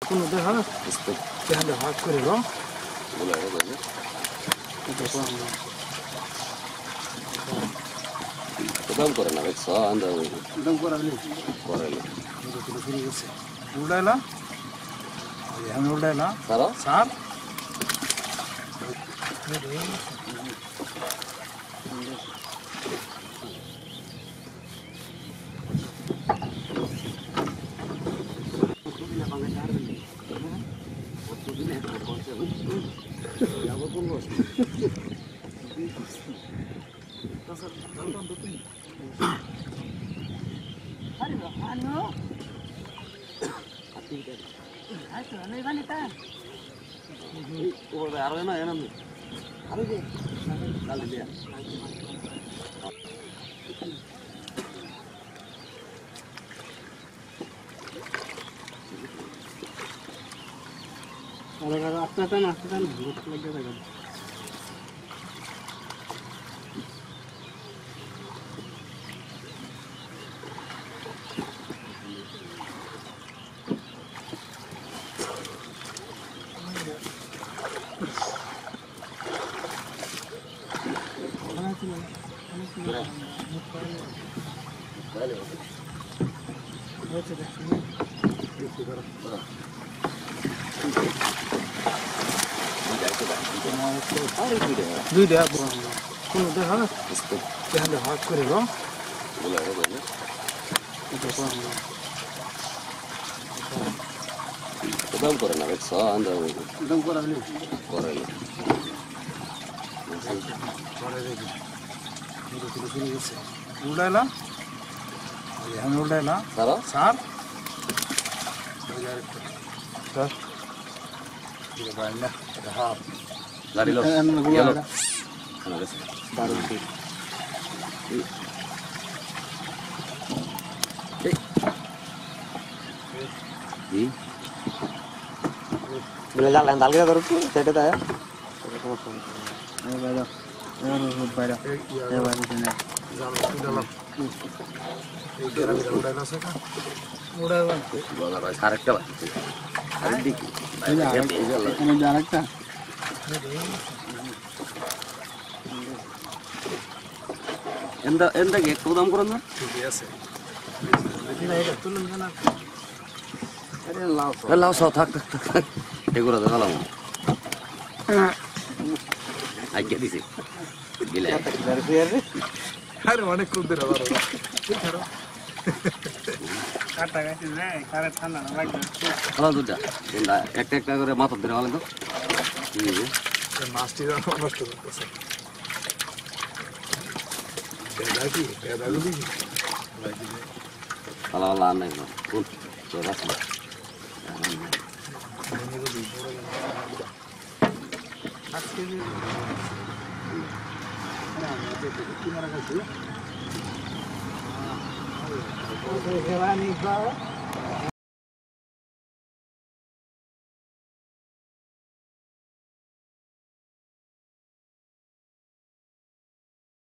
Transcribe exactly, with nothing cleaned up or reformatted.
কোনো দেখা তাহলে হাত করে র দাম করে না দেখছ আন্দাজ দাম করালি করে শুরু করছে উল্টাইলা আমি উল্টাইলা সারা সার আরো না এনাম আরো যে কাল দিয়া আরে কারো আস্তে আস্তে না আস্তে আস্তে ভূত লাগে থাকে দুইটা কোনো দেখা তাহলে হাত করে র দাম করে না দেখছ আন্দাজ দাম করালি করে করে দেখি শুরু করছে উল্টাইলা আমি উল্টাইলা সারা সার হাফ গাড়ি লো গেল না গেছে দারুণ ঠিক জি বলে জাল দাল কে ধরো সেটা তাই এই বাইরে এই বাইরে এই বাইরে না জাল উল্টাইলা এই গেরামি উল্টাইলা সেটা উড়াইলা বাজার হয় আরেকটা আরেক দিক এখানে আরেকটা ఎంత ఎంతకి ఎక్కువ దాం కూడా ఉందా লাও সব থাক থাক থাক এগুলো তো নালাম আজ্ঞা দিছি গিলে আরে অনেক খুব দিন আবার কাটা গাছে যায় কারে ঠান্ডা না লাগবে হলো দুটা তিনটা একটা একটা করে মাথা ধরে ভালো তো ঠিক আছে মাছটি নষ্ট করতেছে পেদা কি পেদা গুলি ভালো ভালো আর নাই কোন তো রাখ না আজকে যে না আমাদের কি মারা গেছে ও খেলা নি খাও